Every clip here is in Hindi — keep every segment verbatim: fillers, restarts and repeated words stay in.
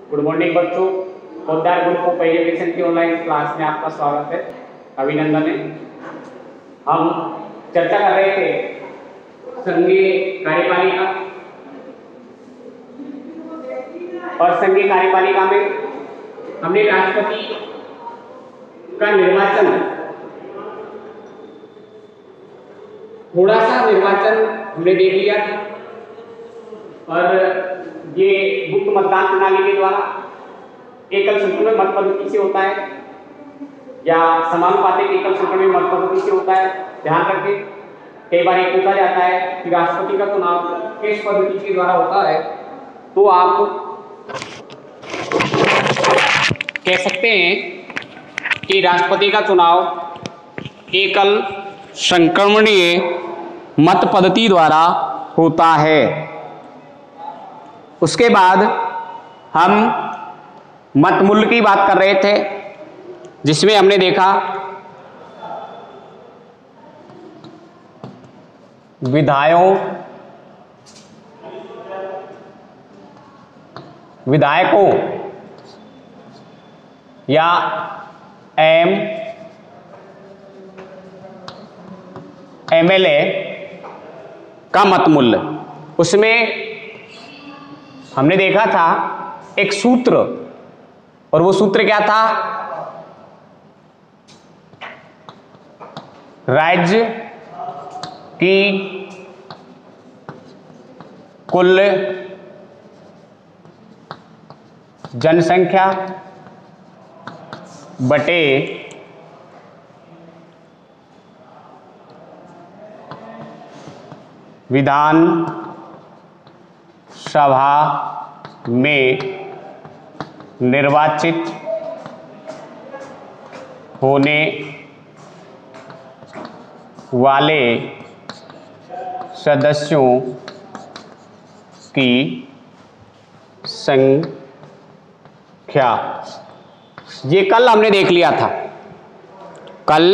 गुड मॉर्निंग बच्चों, पोद्दार ग्रुप को पहले लेक्चर की ऑनलाइन क्लास में आपका स्वागत है। अभिनंदन है। हम चर्चा कर रहे थे संघीय कार्यपालिका और संघीय कार्यपालिका में हमने राष्ट्रपति का निर्वाचन, थोड़ा सा निर्वाचन हमने देख लिया था और ये गुप्त मतदान प्रणाली के द्वारा एकल संक्रमण मत पद्धति से होता है या समानुपातिक एकल संक्रमण मत पद्धति से होता है। ध्यान रखें, कई बार ये पूछा जाता है कि राष्ट्रपति का चुनाव किस पद्धति के द्वारा होता है, तो आप कह सकते हैं कि राष्ट्रपति का चुनाव एकल संक्रमणीय मत पद्धति द्वारा होता है। उसके बाद हम मत मूल्य की बात कर रहे थे, जिसमें हमने देखा विधायकों विधायकों या एम एमएलए का मत मूल्य, उसमें हमने देखा था एक सूत्र, और वो सूत्र क्या था? राज्य की कुल जनसंख्या बटे विधान सभा में निर्वाचित होने वाले सदस्यों की संख्या। ये कल हमने देख लिया था, कल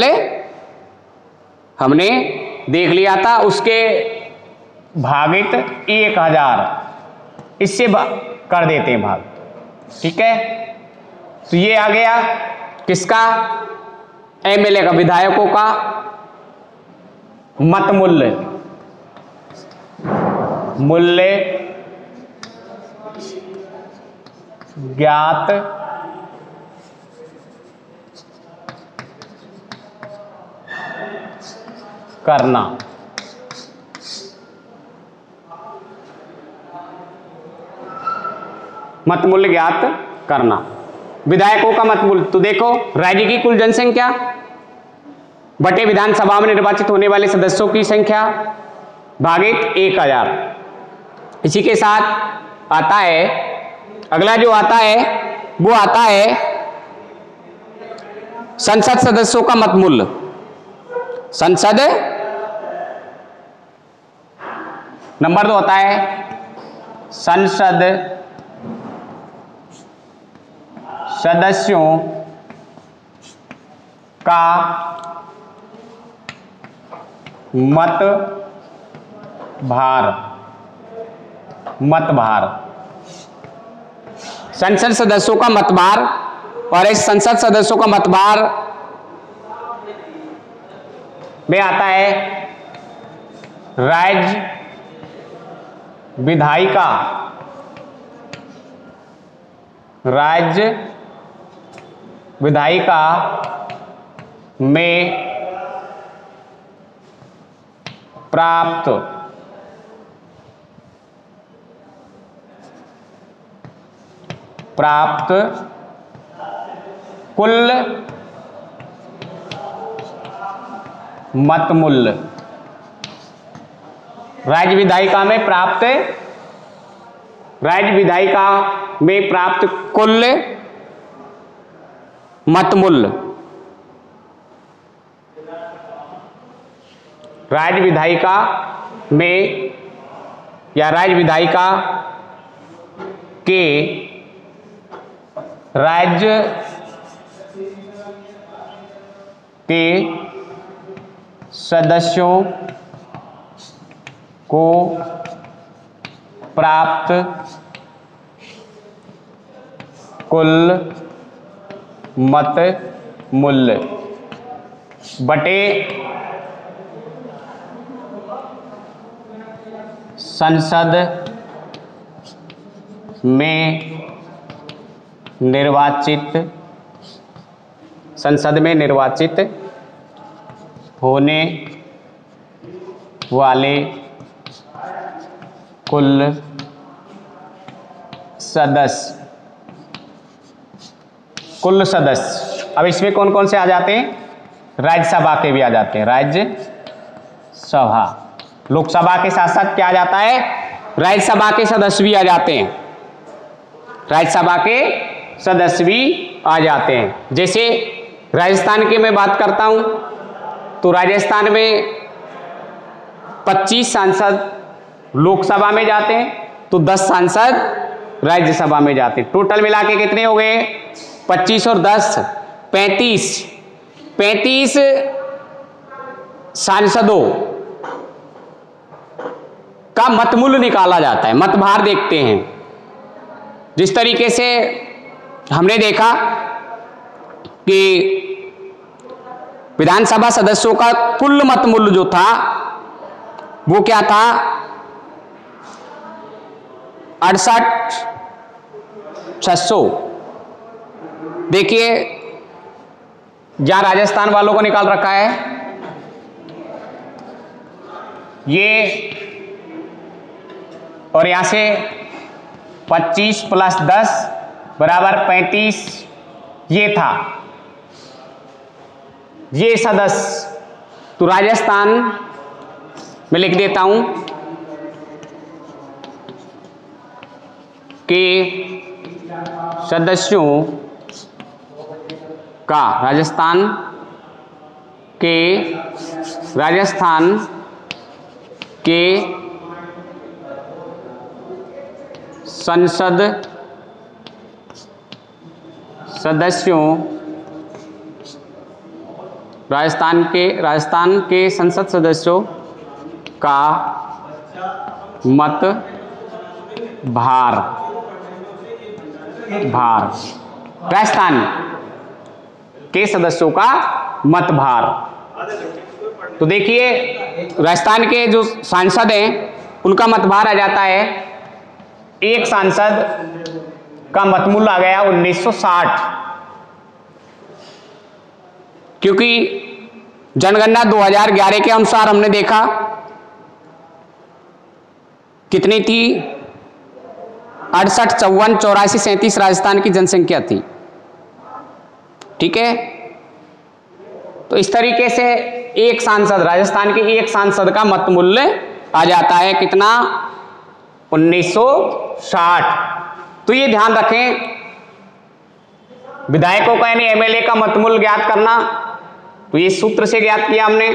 हमने देख लिया था। उसके भागित एक हजार, इससे कर देते हैं भाग, ठीक है। तो ये आ गया किसका? एमएलए का, विधायकों का मत मूल्य। मूल्य ज्ञात करना। मत मूल्य ज्ञात करना। विधायकों का मत मूल्य, तो देखो राज्य की कुल जनसंख्या बटे विधानसभा में निर्वाचित होने वाले सदस्यों की संख्या भागित एक हजार। इसी के साथ आता है अगला, जो आता है वो आता है संसद सदस्यों का मत मूल्य। संसद नंबर दो होता है संसद सदस्यों का मत भार। मत भार, संसद सदस्यों का मत भार, और इस संसद सदस्यों का मत भार में आता है राज्य विधायिका राज्य विधायिका में प्राप्त प्राप्त कुल मत मूल्य। राज्य विधायिका में प्राप्त राज्य विधायिका में प्राप्त कुल मत मूल्य। राज्य विधायिका में या राज्य विधायिका के राज्य के सदस्यों को प्राप्त कुल मत मूल्य बटे संसद में निर्वाचित संसद में निर्वाचित होने वाले कुल सदस्य कुल सदस्य अब इसमें कौन कौन से आ जाते हैं? राज्यसभा के भी आ जाते हैं। राज्यसभा, लोकसभा के साथ साथ क्या आ जाता है? राज्यसभा के सदस्य भी आ जाते हैं। राज्यसभा के सदस्य भी आ जाते हैं। जैसे राजस्थान की मैं बात करता हूं तो राजस्थान में पच्चीस सांसद लोकसभा में जाते हैं तो दस सांसद राज्यसभा में जाते हैं। टोटल मिला के कितने हो गए? पच्चीस और दस पैंतीस पैंतीस सांसदों का मतमूल्य निकाला जाता है। मतभार देखते हैं। जिस तरीके से हमने देखा कि विधानसभा सदस्यों का कुल मतमूल्य जो था वो क्या था? अड़सठ छह सौ। देखिए जहां राजस्थान वालों को निकाल रखा है ये, और यहां से पच्चीस प्लस दस बराबर पैंतीस ये था, ये सदस्य। तो राजस्थान में लिख देता हूं कि सदस्यों का राजस्थान के राजस्थान के संसद सदस्यों राजस्थान के राजस्थान के संसद सदस्यों का मत भार भार राजस्थान के सदस्यों का मत भार। तो देखिए राजस्थान के जो सांसद हैं उनका मत भार आ जाता है, एक सांसद का मतमूल्य आ गया उन्नीस सौ साठ, क्योंकि जनगणना दो हज़ार ग्यारह के अनुसार हमने देखा कितनी थी? अड़सठ चौवन चौरासी सैंतीस राजस्थान की जनसंख्या थी। ठीक है, तो इस तरीके से एक सांसद, राजस्थान के एक सांसद का मत मूल्य आ जाता है कितना? उन्नीस सौ साठ। तो ये ध्यान रखें, विधायकों का यानी एमएलए का मत मूल्य ज्ञात करना, तो ये सूत्र से ज्ञात किया हमने।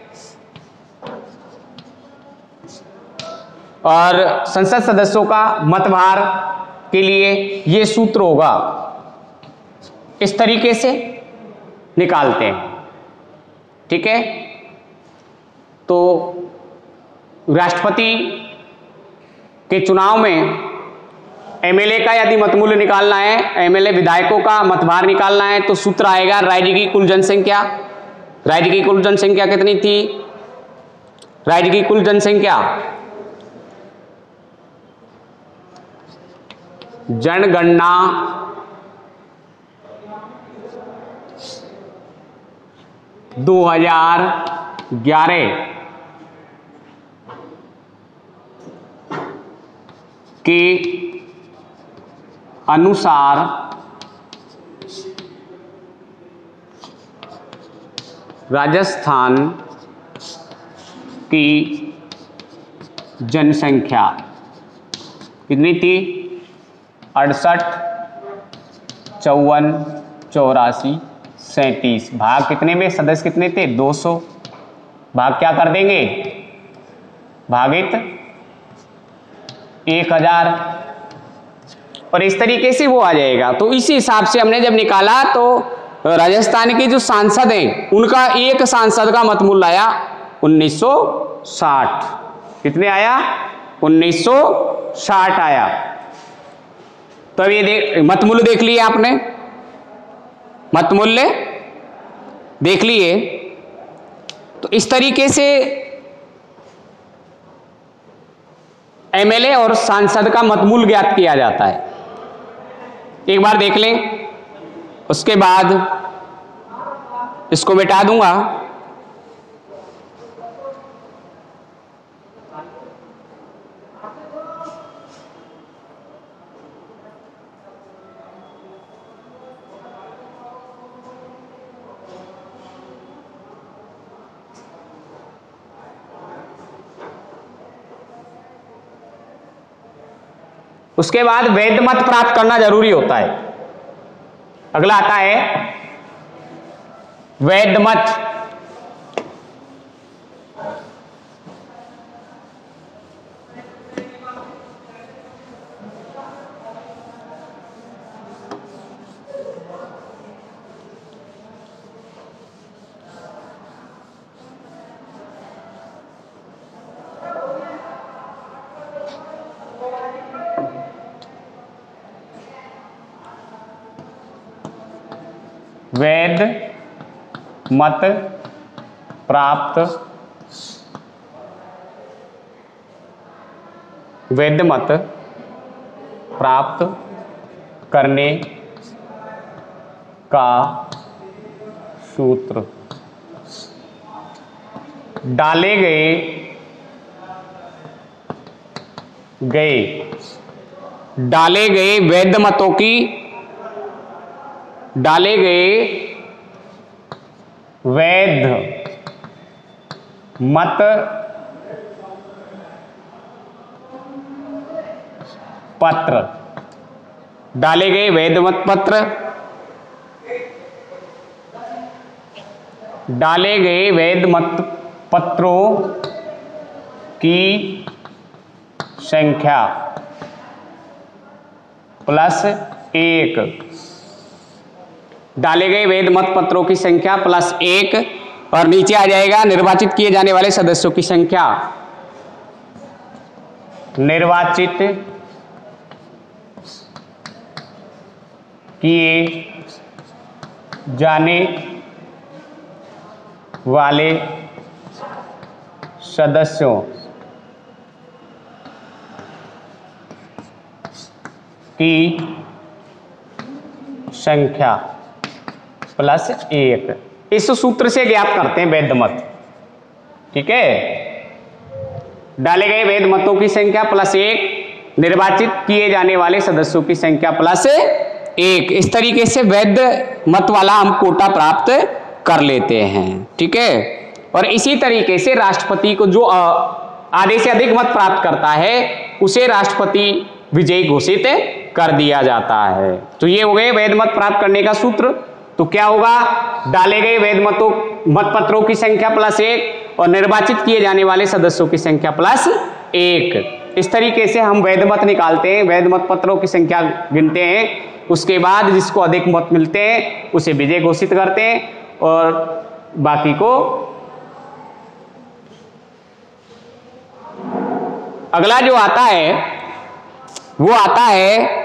और संसद सदस्यों का मतभार के लिए ये सूत्र होगा, इस तरीके से निकालते हैं। ठीक है, तो राष्ट्रपति के चुनाव में एमएलए का यदि मतमूल्य निकालना है, एमएलए विधायकों का मतभार निकालना है, तो सूत्र आएगा राज्य की कुल जनसंख्या। राज्य की कुल जनसंख्या कितनी थी? राज्य की कुल जनसंख्या जनगणना दो हज़ार ग्यारह के अनुसार राजस्थान की जनसंख्या कितनी थी? अड़सठ चौवन चौरासी सैंतीस। भाग कितने में? सदस्य कितने थे? दो सौ। भाग क्या कर देंगे? भागित एक हजार, और इस तरीके से वो आ जाएगा। तो इसी हिसाब से हमने जब निकाला तो राजस्थान के जो सांसद हैं उनका एक सांसद का मतमूल्य आया उन्नीस सौ साठ। कितने आया? उन्नीस सौ साठ आया। तो अब ये देख, मत मूल्य देख लिए आपने, मत मूल्य देख लिए। तो इस तरीके से एमएलए और सांसद का मत मूल्य ज्ञात किया जाता है। एक बार देख लें, उसके बाद इसको मिटा दूंगा। उसके बाद वैध मत प्राप्त करना जरूरी होता है। अगला आता है वैध मत। वैध मत प्राप्त वैध मत प्राप्त करने का सूत्र डाले गए गए डाले गए वैध मतों की डाले गए वैध मत पत्र डाले गए वैध मत पत्र डाले गए वैध मत पत्रों की संख्या प्लस एक डाले गए वैध मत पत्रों की संख्या प्लस एक और नीचे आ जाएगा निर्वाचित किए जाने वाले सदस्यों की संख्या। निर्वाचित किए जाने वाले सदस्यों की संख्या प्लस एक। इस सूत्र से ज्ञात करते हैं वैध मत। ठीक है, डाले गए वैध मतों की संख्या प्लस एक, निर्वाचित किए जाने वाले सदस्यों की संख्या प्लस एक। इस तरीके से वैध मत वाला हम कोटा प्राप्त कर लेते हैं। ठीक है, और इसी तरीके से राष्ट्रपति को जो आधे से अधिक मत प्राप्त करता है उसे राष्ट्रपति विजयी घोषित कर दिया जाता है। तो ये हो गए वैध मत प्राप्त करने का सूत्र। तो क्या होगा, डाले गए वैध मतों मत पत्रों की संख्या प्लस एक और निर्वाचित किए जाने वाले सदस्यों की संख्या प्लस एक। इस तरीके से हम वैध मत निकालते हैं, वैध मत पत्रों की संख्या गिनते हैं, उसके बाद जिसको अधिक मत मिलते हैं उसे विजय घोषित करते हैं और बाकी को। अगला जो आता है वो आता है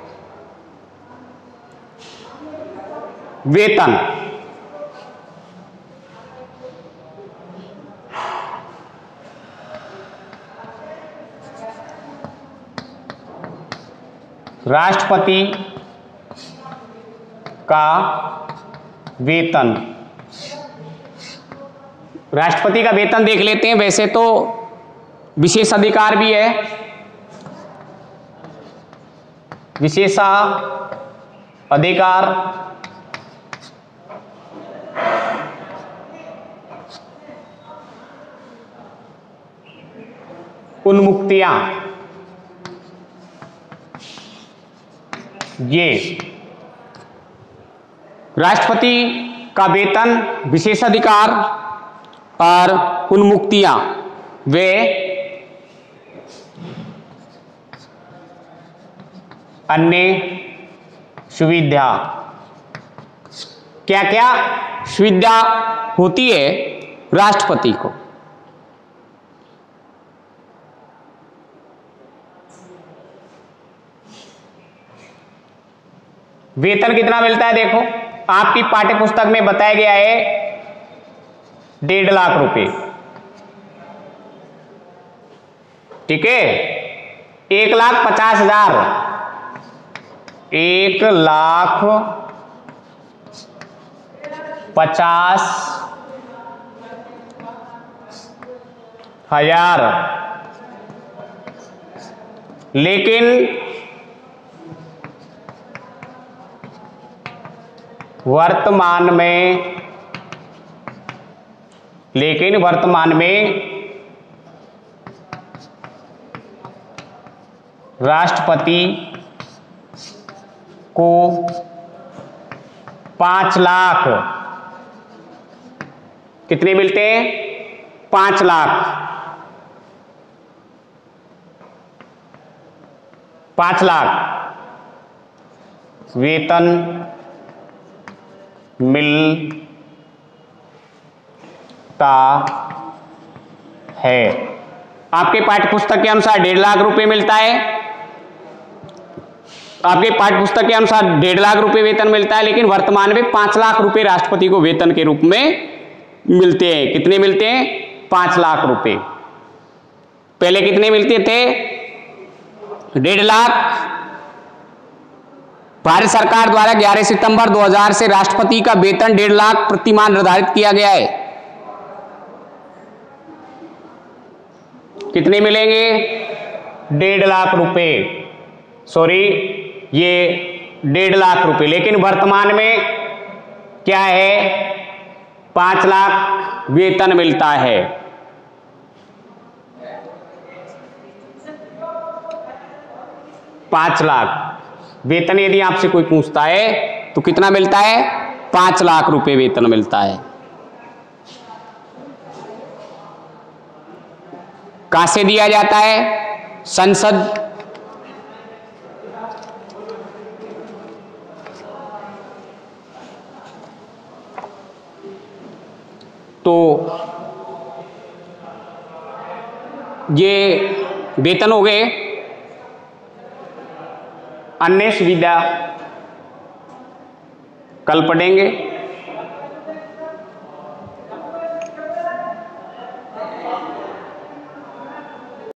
वेतन। राष्ट्रपति का वेतन। राष्ट्रपति का वेतन देख लेते हैं। वैसे तो विशेष अधिकार भी है, विशेषा अधिकार उन्मुक्तियां, ये राष्ट्रपति का वेतन, विशेषाधिकार और उन्मुक्तियां वे अन्य सुविधा। क्या क्या सुविधा होती है राष्ट्रपति को? वेतन कितना मिलता है? देखो आपकी पाठ्य पुस्तक में बताया गया है डेढ़ लाख रुपए, ठीक है। एक लाख पचास हजार एक लाख पचास हजार लेकिन वर्तमान में लेकिन वर्तमान में राष्ट्रपति को पांच लाख कितने मिलते हैं? पांच लाख पांच लाख वेतन मिलता है। आपके पाठ्य पुस्तक के अनुसार डेढ़ लाख रुपए मिलता है, आपके पाठ्य पुस्तक के अनुसार डेढ़ लाख रुपए वेतन मिलता है, लेकिन वर्तमान में पांच लाख रुपए राष्ट्रपति को वेतन के रूप में मिलते हैं। कितने मिलते हैं? पांच लाख रुपए। पहले कितने मिलते थे? डेढ़ लाख। भारत सरकार द्वारा ग्यारह सितंबर दो हज़ार से राष्ट्रपति का वेतन डेढ़ लाख प्रतिमाह निर्धारित किया गया है। कितने मिलेंगे? डेढ़ लाख रुपए, सॉरी ये डेढ़ लाख रुपए, लेकिन वर्तमान में क्या है? पांच लाख वेतन मिलता है। पांच लाख वेतन यदि आपसे कोई पूछता है तो कितना मिलता है? पांच लाख रुपए वेतन मिलता है। कहां से दिया जाता है? संसद तो ये वेतन हो गए। अन्य सुविधा कल पढ़ेंगे।